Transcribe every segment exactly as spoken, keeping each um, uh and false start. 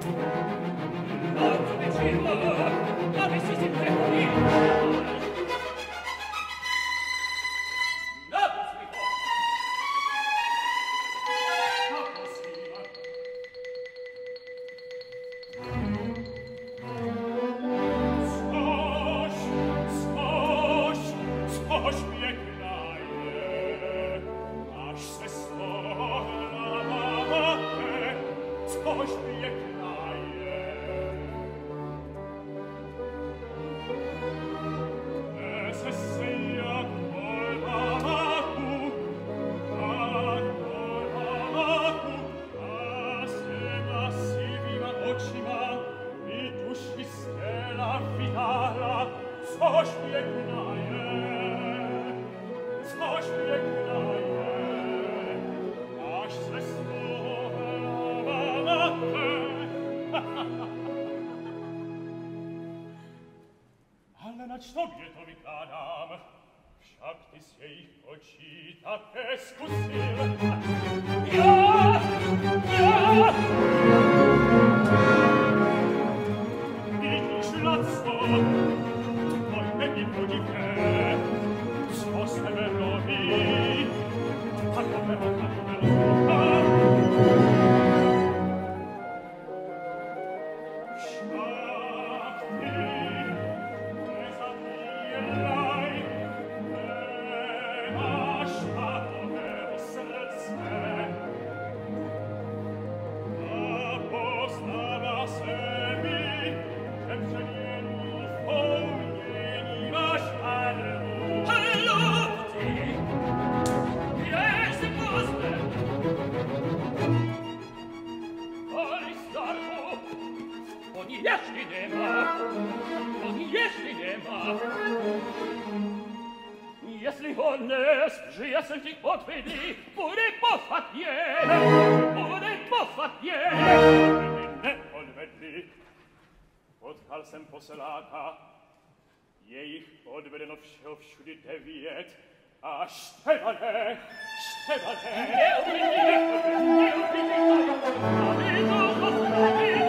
Tobie to wykładam, wszak ty z jej oczy takie skusil. Ja, ja! Widzisz lactwo, moje niepodziwne, co z tebe robi, tak opewo, tak opewo, Если он не сжился, ти отведи, будет пофатьене, будет пофатьене. Не odvedli, potkal jsem poseláka, je jich odvedeno všeho všudy devět, a Štefane, Štefane. Neodvedli, neodvedli, neodvedli, neodvedli,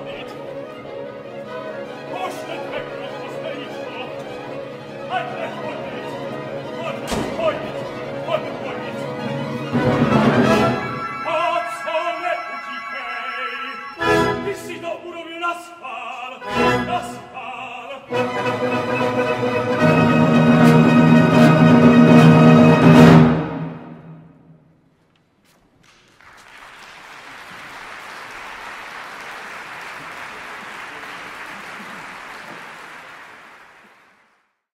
Ecco